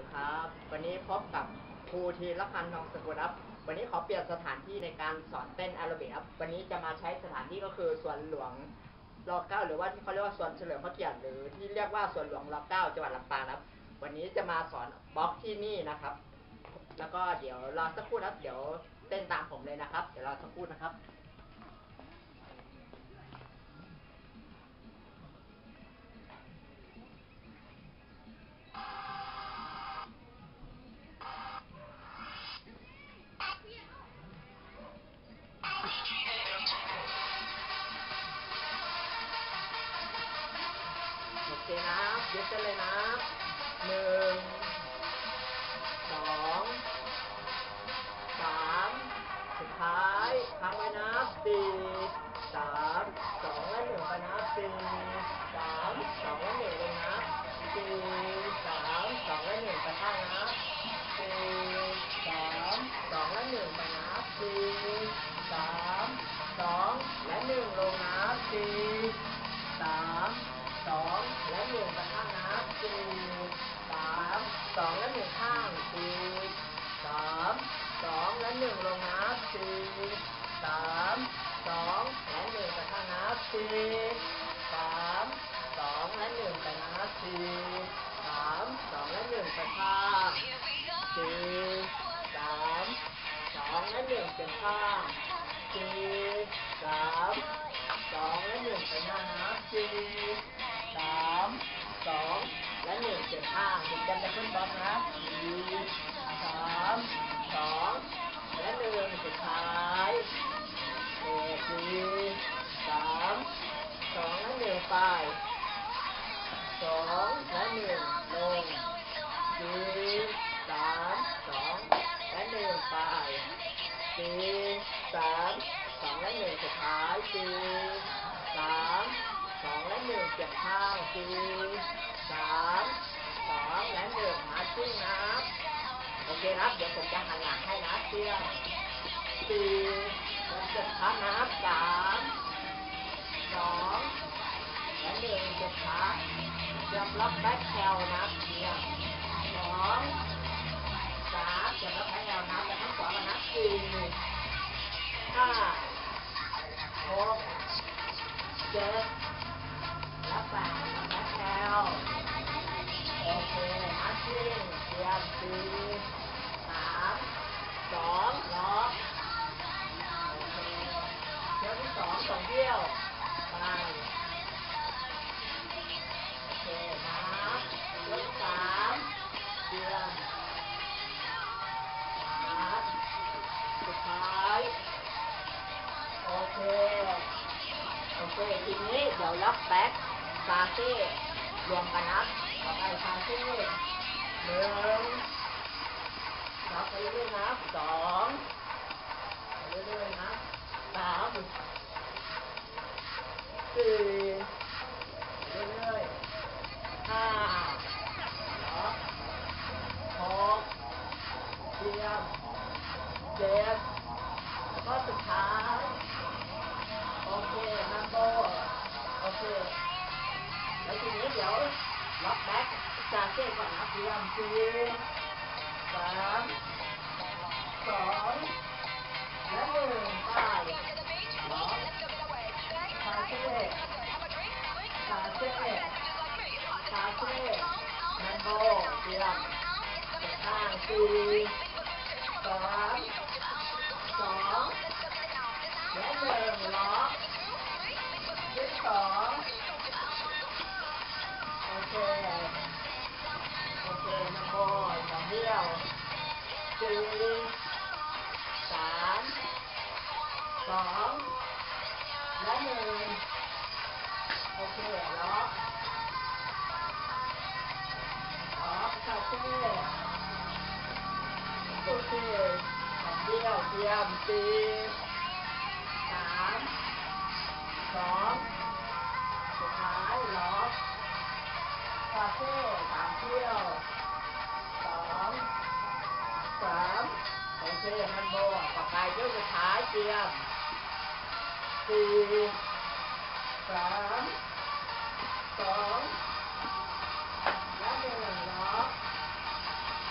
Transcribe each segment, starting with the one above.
ครับวันนี้พบกับครูธีรพันธ์ทองสกุลครับวันนี้ขอเปลี่ยนสถานที่ในการสอนเต้นแอโรบิกครับวันนี้จะมาใช้สถานที่ก็คือสวนหลวงร.9หรือว่าที่เขาเรียกว่าสวนเฉลิมพระเกียรติหรือที่เรียกว่าสวนหลวงร.9จังหวัดลำปางครับวันนี้จะมาสอนบล็อกที่นี่นะครับแล้วก็เดี๋ยวรอสักครู่ครับเดี๋ยวเต้นตามผมเลยนะครับเดี๋ยวรอสักครู่นะครับโอเคนะยึดกันเลยนะ1 2 3สุดท้ายค้างไว้นะ4 3 2 และ 1ไปนะ4 3 2 และ 1เลยนะ4 3 2 และ 1ไปข้างนะ4 3 2 และ 1ไปนะ4 3 2 และ 1ลงนะ4 3 2 และ 1ไปข้างนะ4 3 2 และ 1ข้าง4 3 2 และ 1ลงนะ4 3 2 และ 1ไปข้างนะ4 3 2 และ 1ไปนะ4 3 2 และ 1ไปข้าง4 3 2 และ 1เป็นข้าง4 3 2 และ 1ไปหน้านะ4 3 2 และ 1เปลี่ยนข้างถึงกันจะขึ้นบล็อกนะ4 3 2 และ 1สุดท้าย4 3 2 และ 1ไป2 และ 1ลง4 3 2 และ 1ไป4 3 2 และ 1สุดท้าย4 3 2 และ 1เปลี่ยนข้าง4 3 2 และ 1มาชิ่งนะโอเคครับเดี๋ยวผมจะหันหลังให้นะเชื่อ4แล้วเก็บขานับ3 2 และ 1เก็บขาเตรียมล็อกแบ็คแคลนับเดียว2 3เตรียมล็อกแบ็คแคลนับแล้วทั้งสองนับ4 5 6 7และ8ล็อกแบ็คแคลโอเคมาชิ่งเตรียม4 3 2ล็อกโอเคเที่ยวที่2เที่ยวไปโอเคนะเที่ยวที่3เตรียมนับสุดท้ายโอเคทีนี้เดี๋ยวล็อกแบ็คซาเซ่รวมกันนับต่อไปซาเซ่1นับไปเรื่อยๆนับ2ไปเรื่อยๆนับ3 4เรื่อยๆ5ล็อก6เตรียม7แล้วก็สุดท้ายโอเคนัมโบโอเคแล้วทีนี้เดี๋ยวล็อกแบ็คซาเซ่ก่อนนะเตรียม4 3 2 และ1ไปล็อกซาเซ่ซาเซ่ซาเซ่นัมโบเตรียมเก็บข้าง4 3 2 และ1ล็อกที่2โอเคนัมโบ2เที่ยว4 3 2 และ1โอเคล็อกซาเซ่โอเค2เที่ยวเตรียม4 3 2สุดท้ายล็อกซาเซ่3เที่ยว2 3โอเคนัมโบต่อไปเที่ยวสุดท้ายเตรียม4 3 2 และ1ล็อก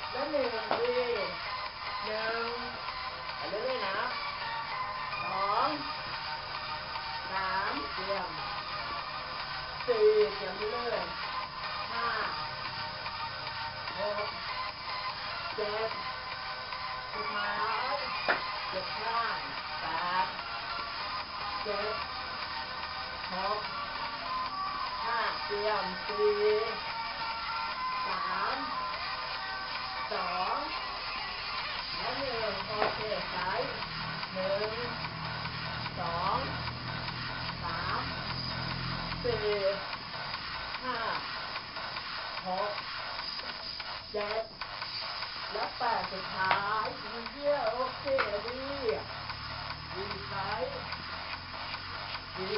แล้วหนึ่งดีหนึ่งไปเรื่อยๆนะสองสามเตรียมสี่เตรียมเรื่อยๆห้าหกเจ็ดสุดท้ายเจ็ดข้างแปดเจ็ดหกห้าเตรียมสี่สามสองและหนึ่งโอเคซ้ายหนึ่งสองสามสี่ห้าหกเจ็ดและแปดสุดท้ายเยี่ยมโอเคดีดีซ้ายดี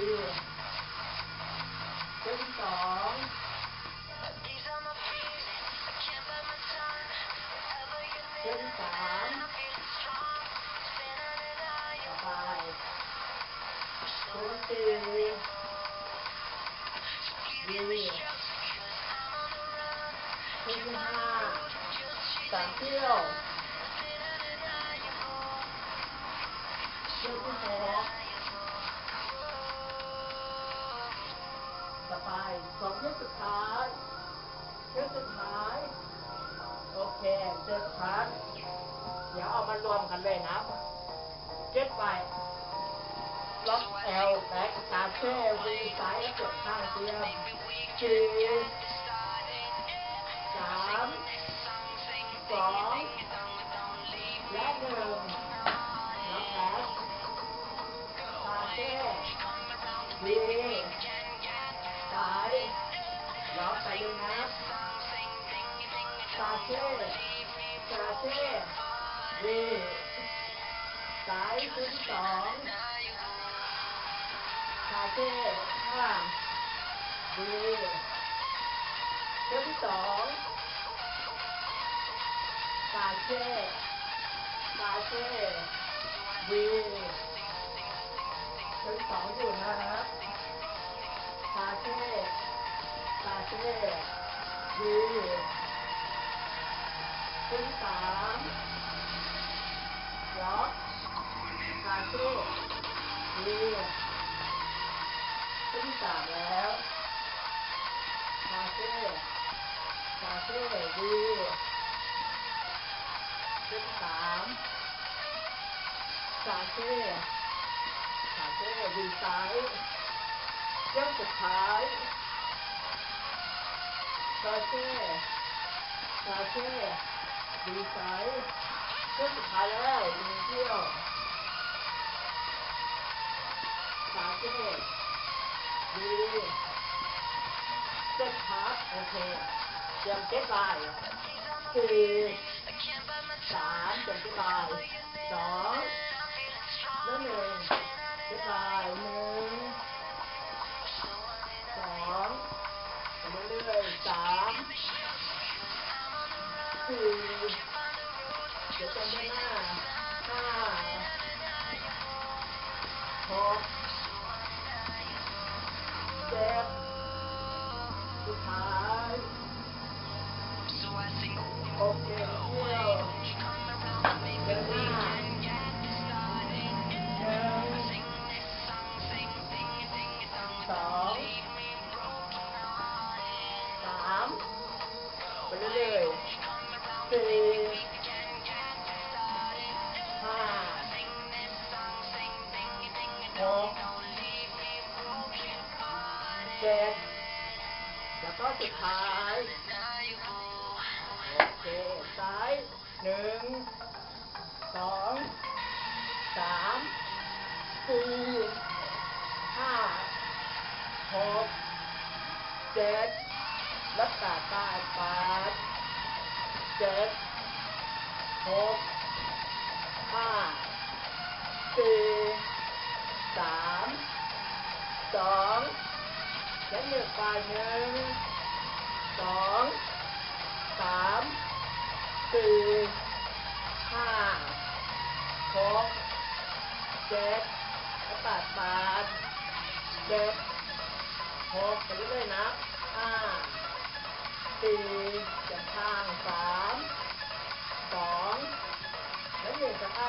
เส้นสองเส้นสามต่อไปเส้นสี่ดีเส้นห้าสามเที่ยวเส้นที่หกต่อไปสองเที่ยวสุดท้ายเที่ยวสุดท้ายโอเคเจ็ดครั้งเดี๋ยวเอามารวมกันเลยนะเจ็ดไปล็อกเอลแบ็กคาเช่วีซ้ายและเจ็ดข้างเตรียมสี่สามสองและหนึ่งล็อกแบ็กคาเช่วีซ้ายล็อกไปเลยนะคาเช่คาเช่วีซ้ายชุดสองคาเช่ข้างวีชุดที่สองคาเช่คาเช่วีชุดสองอยู่นะครับคาเช่คาเช่วีชุดสามล็อกคาเช่วีชุดที่สามแล้วคาเช่คาเช่วีชุดที่สามคาเช่คาเช่วีซ้ายเรื่องสุดท้ายคาเช่คาเช่วีซ้ายเรื่องสุดท้ายแล้วอีกเที่ยวคาเช่วีเจ็ดพักโอเคเตรียมเก็ตบายสี่สามเตรียมเก็ตบายสองแล้วหนึ่งเก็ตบายหนึ่งสองไปเรื่อยๆสามสี่เดี๋ยวจำได้หน้าห้าหกเจ็ดสุดท้ายโอเคเที่ยวเดินหน้าหนึ่งสองสามไปเรื่อยๆสี่ห้าหกเจ็ดแล้วก็สุดท้ายโอเคซ้ายหนึ่งสองสามสี่ห้าหกเจ็ดและแปดไปแปดเจ็ดหกห้าสี่สามสองและหนึ่งไปหนึ่งสองสามสี่ห้าหกเจ็ดและแปดแปดเจ็ดหกไปเรื่อยๆนะห้าสี่เจ็ดข้างสาม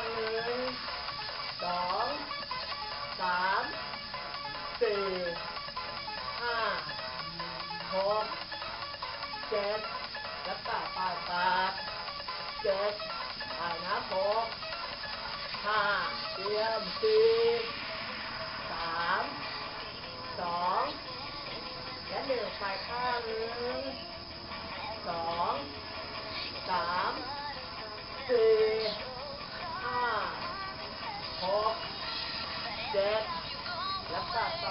างหนึ่งสองสามสี่ห้าหกเจ็ดแล้วแปดเจ็ดนับหกห้าเตรียมสี่สามสองและหนึ่งไปข้างหนึ่งสองสามสี่ห้าหกเจ็ดแล้วแปด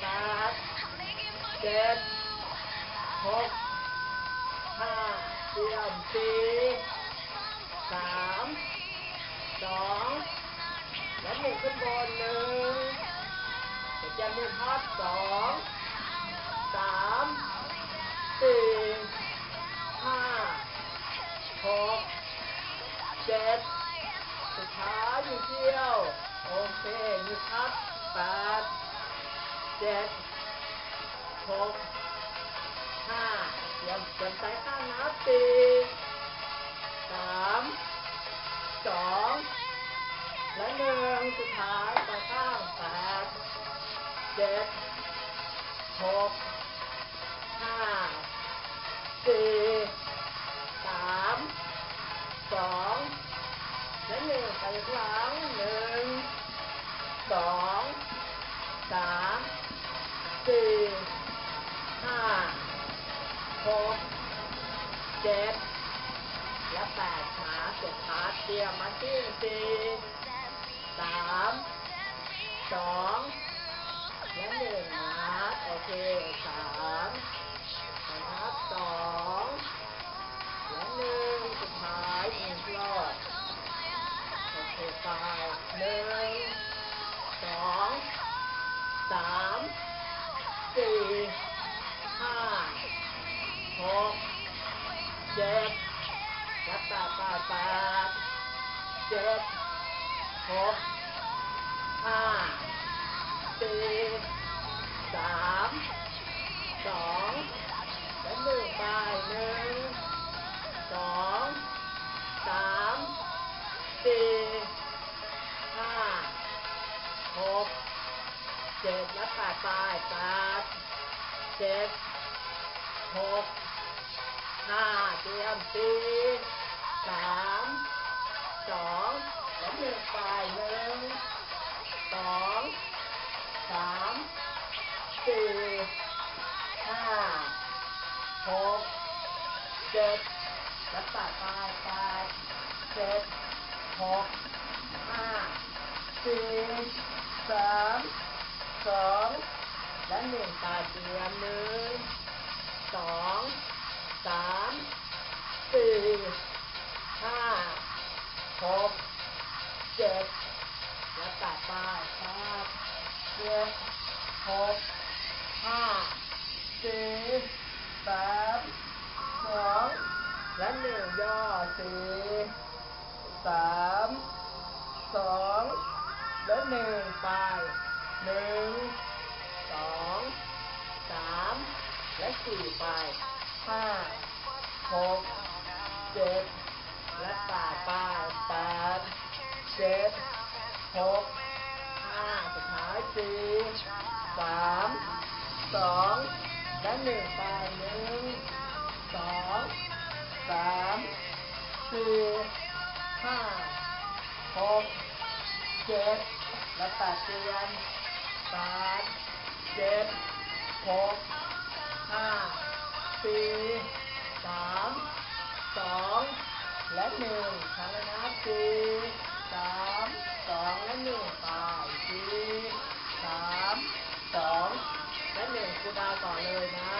เจ็ดหกห้าเตรียมสี่สามสองและหนึ่งขึ้นบนหนึ่งจะมือพับสองสามสี่ห้าหกเจ็ดสุดท้ายอยู่เดียวโอเคมือพับแปดเจ็ดหกห้าเตรียมสายข้างนับสี่สามสองและหนึ่งสุดท้ายสายข้างแปดเจ็ดหกห้าสี่สามสองและหนึ่งไปครั้งหนึ่งสองสามสี่ห้าหกเจ็ดและแปดขาเจ็ดขาเตรียมมาที่สี่สามสองและหนึ่งนับโอเคสามนับสองและหนึ่งสุดท้ายหนึ่งรอบโอเคไปหนึ่งสองสามสี่ห้าหกเจ็ดและแปดเจ็ดหกห้าสี่สามสองและหนึ่งไปหนึ่งสองสามสี่ห้าหกเจ็ดและแปดเจ็ดหกห้าเตรียมสี่สามสองและหนึ่งไปหนึ่งสองสามสี่ห้าหกเจ็ดและแปดเจ็ดหกห้าสี่สามสองและหนึ่งตาเตรียมหนึ่งสองสามสี่ห้าหกเจ็ดและแปดเจ็ดหกห้าสี่สามสองและหนึ่งย่อสี่สามสองและหนึ่งไปหนึ่งสองสามและสี่ไปห้าหกเจ็ดและแปดเจ็ดหกห้าสุดท้ายสี่สามสองและหนึ่งไปหนึ่งสองสามสี่ห้าหกเจ็ดและแปดเตรียมแปดเจ็ดหกห้าสี่สามสองและหนึ่งครั้งละนับสี่สามสองและหนึ่งไปสี่สามสองและหนึ่งครูดาวต่อเลยนะ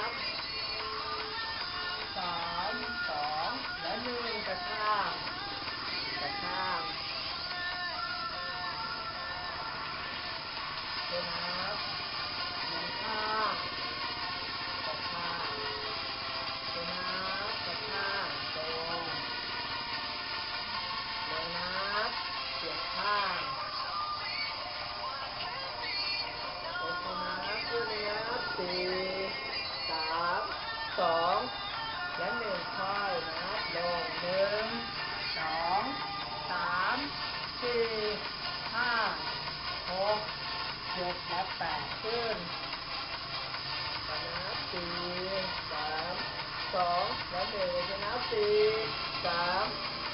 สามสองและหนึ่งกระข้างดูนะหนึ่งข้างกระข้างดูนะกระข้างตรงเลยนะเปลี่ยนข้างโอเคนะขึ้นเลยนะสี่สา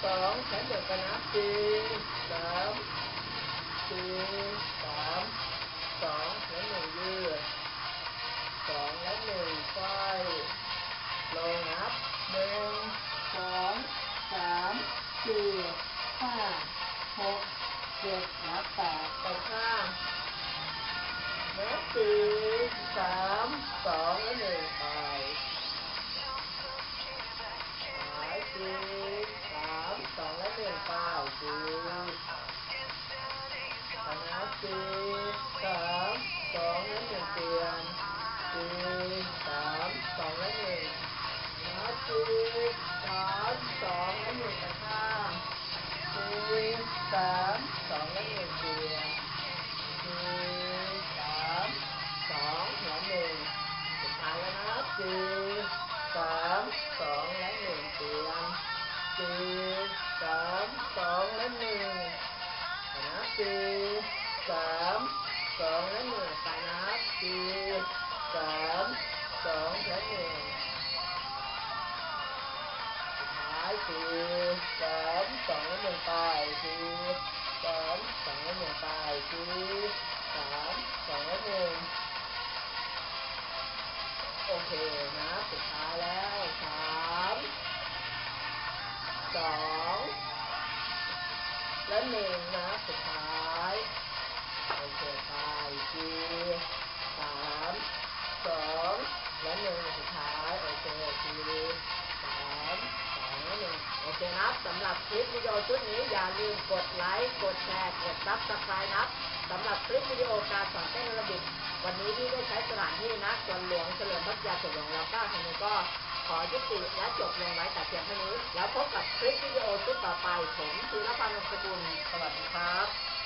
2ใช้เด็กกันนะ4 3 4 3 2และ1ยืด2และ1ไขว้ลงนับ1 2 3 4 5 6 7นับ8ไปข้างนับ4 3 2และ1ไป4 3 2และ1ไป4นับ4 3 2และ1เปลี่ยน4 3 2และ1นับ4 3 2และ1ไปข้าง4 3 2และ1เปลี่ยน4 3 2และ1สุดท้ายแล้วนะ4 3 2และ1เปลี่ยน4 3 2และ1นับ4 3 2และ1ไปนับ4 3 2และ1สุดท้าย4 3 2และ1ไป4 3 2และ1ไป4 3 2และ1โอเคนะสุดท้ายแล้ว3 2และ1นะสุดท้ายโอเคไป4 3 2และ1สุดท้ายโอเค3 2และ1โอเคนะสำหรับคลิปวิดีโอชุดนี้อย่าลืมกดไลค์กดแชร์กดซับสไครต์นะสำหรับคลิปวิดีโอการสอนเต้นแอโรบิกวันนี้ที่ได้ใช้สถานที่นะสวนหลวงเฉลิมพระเกียรติสวนหลวงรัชกาลที่ 9 ก็ขอยุติและจบลงไว้แต่เพียงเท่านี้แล้วพบกับคลิปวิดีโอชุดต่อไปผมธีรพันธ์ วงศ์สกุลสวัสดีครับ